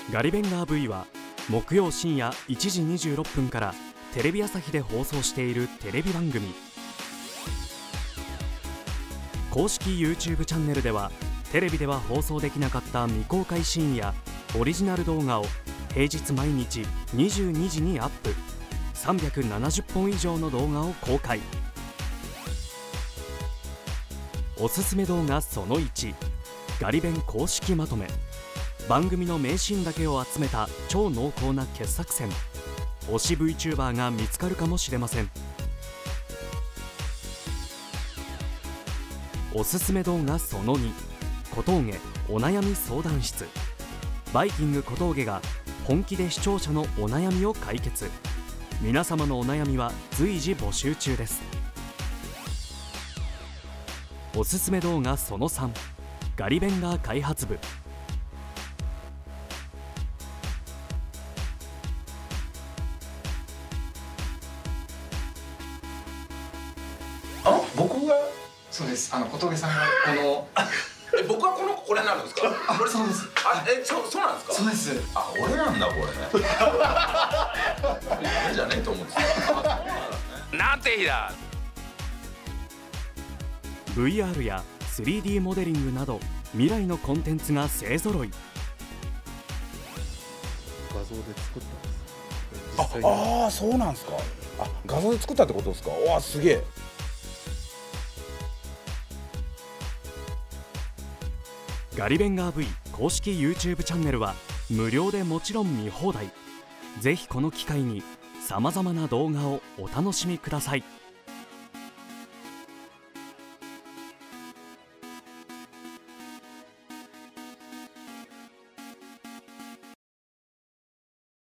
ガリベンガー V は木曜深夜1時26分からテレビ朝日で放送しているテレビ番組。公式 YouTube チャンネルではテレビでは放送できなかった未公開シーンやオリジナル動画を平日毎日22時にアップ。370本以上の動画を公開。おすすめ動画その1、ガリベン公式まとめ。番組の名シーンだけを集めた超濃厚な傑作選。推し VTuber が見つかるかもしれません。おすすめ動画その2、小峠お悩み相談室。バイキング小峠が本気で視聴者のお悩みを解決。皆様のお悩みは随時募集中です。おすすめ動画その3、ガリベンガー開発部。 僕がそうです。小峠さんがこの僕はこれになるんですか？ これそうです。 そうなんですか？ そうです。 俺なんだこれ。俺じゃねえと思ってた。なんて日だ。 VR や 3D モデリングなど未来のコンテンツが勢ぞろい。 画像で作ったんです。 ああ、そうなんですか。画像で作ったってことですか？わあ、すげえ。 ガリベンガー V 公式 YouTube チャンネルは無料でもちろん見放題。ぜひこの機会に様々な動画をお楽しみください。